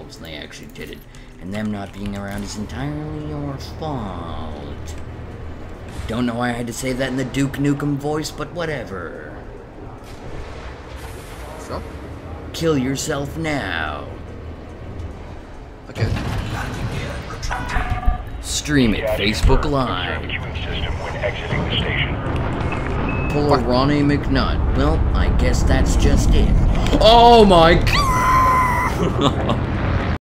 themselves, and they actually did it. And them not being around is entirely your fault. Don't know why I had to say that in the Duke Nukem voice, but whatever. So? Kill yourself now. Okay. Stream it, Facebook Live. Pull a Ronnie McNutt. Well, I guess that's just it. Oh my god!